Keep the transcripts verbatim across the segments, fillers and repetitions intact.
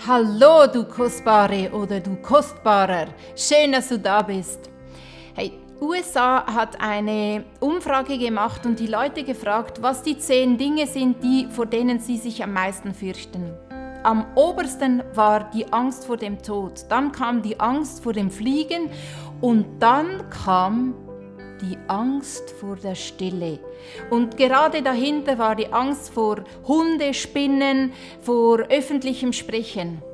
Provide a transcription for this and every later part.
Hallo, du Kostbare oder du Kostbarer. Schön, dass du da bist. Hey, U S A hat eine Umfrage gemacht und die Leute gefragt, was die zehn Dinge sind, die, vor denen sie sich am meisten fürchten. Am obersten war die Angst vor dem Tod, dann kam die Angst vor dem Fliegen und dann kam die Angst vor der Stille. Und gerade dahinter war die Angst vor Hunde, Spinnen, vor öffentlichem Sprechen.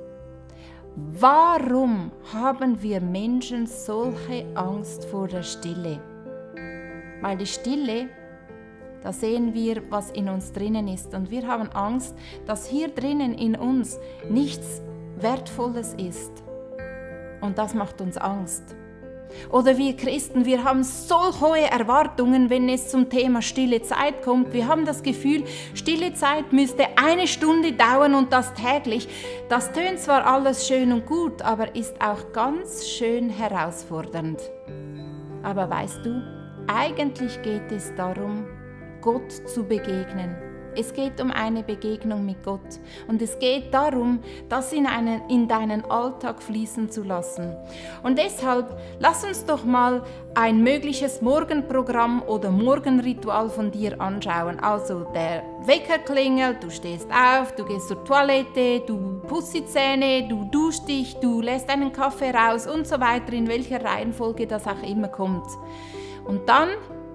Warum haben wir Menschen solche Angst vor der Stille? Weil die Stille, da sehen wir, was in uns drinnen ist. Und wir haben Angst, dass hier drinnen in uns nichts Wertvolles ist. Und das macht uns Angst. Oder wir Christen, wir haben so hohe Erwartungen, wenn es zum Thema stille Zeit kommt. Wir haben das Gefühl, stille Zeit müsste eine Stunde dauern und das täglich. Das tönt zwar alles schön und gut, aber ist auch ganz schön herausfordernd. Aber weißt du, eigentlich geht es darum, Gott zu begegnen. Es geht um eine Begegnung mit Gott und es geht darum, das in, einen, in deinen Alltag fließen zu lassen. Und deshalb lass uns doch mal ein mögliches Morgenprogramm oder Morgenritual von dir anschauen. Also der Wecker klingelt, du stehst auf, du gehst zur Toilette, du putzt die Zähne, du duschst dich, du lässt einen Kaffee raus und so weiter, in welcher Reihenfolge das auch immer kommt. Und dann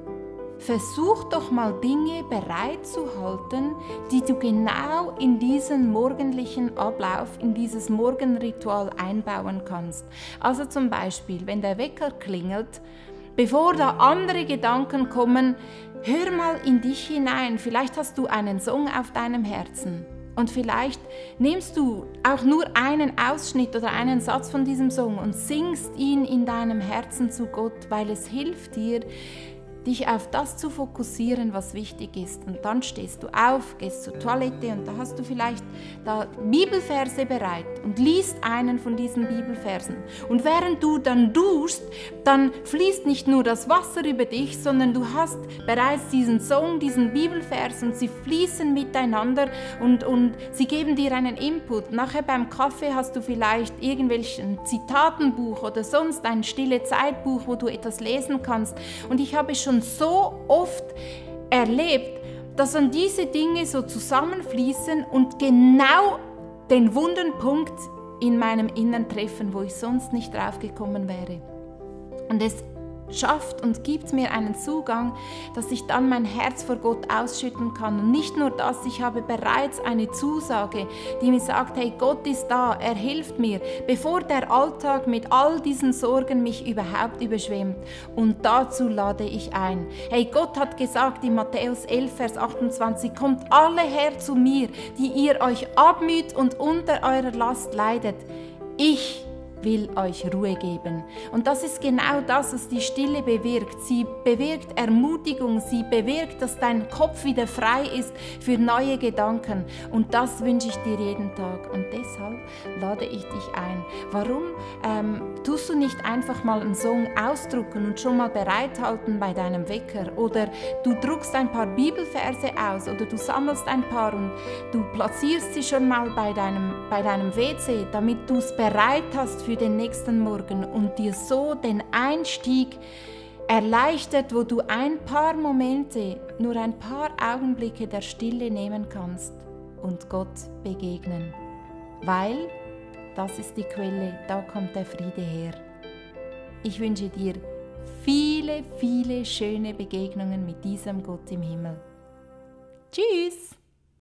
versuch doch mal Dinge bereitzuhalten, die du genau in diesen morgendlichen Ablauf, in dieses Morgenritual einbauen kannst. Also zum Beispiel, wenn der Wecker klingelt, bevor da andere Gedanken kommen, hör mal in dich hinein. Vielleicht hast du einen Song auf deinem Herzen. Und vielleicht nimmst du auch nur einen Ausschnitt oder einen Satz von diesem Song und singst ihn in deinem Herzen zu Gott, weil es hilft dir, dich auf das zu fokussieren, was wichtig ist. Und dann stehst du auf, gehst zur Toilette und da hast du vielleicht da Bibelverse bereit und liest einen von diesen Bibelversen. Und während du dann duschst, dann fließt nicht nur das Wasser über dich, sondern du hast bereits diesen Song, diesen Bibelvers und sie fließen miteinander und, und sie geben dir einen Input. Nachher beim Kaffee hast du vielleicht irgendwelchen Zitatenbuch oder sonst ein stille Zeitbuch, wo du etwas lesen kannst. Und ich habe schon so oft erlebt, dass dann diese Dinge so zusammenfließen und genau den wunden Punkt in meinem Innern treffen, wo ich sonst nicht drauf gekommen wäre. Und es schafft und gibt mir einen Zugang, dass ich dann mein Herz vor Gott ausschütten kann. Und nicht nur das, ich habe bereits eine Zusage, die mir sagt, hey, Gott ist da, er hilft mir, bevor der Alltag mit all diesen Sorgen mich überhaupt überschwemmt. Und dazu lade ich ein. Hey, Gott hat gesagt in Matthäus elf, Vers achtundzwanzig, kommt alle her zu mir, die ihr euch abmüht und unter eurer Last leidet. Ich will euch Ruhe geben. Und das ist genau das, was die Stille bewirkt. Sie bewirkt Ermutigung, sie bewirkt, dass dein Kopf wieder frei ist für neue Gedanken. Und das wünsche ich dir jeden Tag. Und deshalb lade ich dich ein. Warum ähm, tust du nicht einfach mal einen Song ausdrucken und schon mal bereithalten bei deinem Wecker? Oder du druckst ein paar Bibelverse aus oder du sammelst ein paar und du platzierst sie schon mal bei deinem, bei deinem W C, damit du es bereit hast für den nächsten Morgen und dir so den Einstieg erleichtert, wo du ein paar Momente, nur ein paar Augenblicke der Stille nehmen kannst und Gott begegnen. Weil das ist die Quelle, da kommt der Friede her. Ich wünsche dir viele, viele schöne Begegnungen mit diesem Gott im Himmel. Tschüss!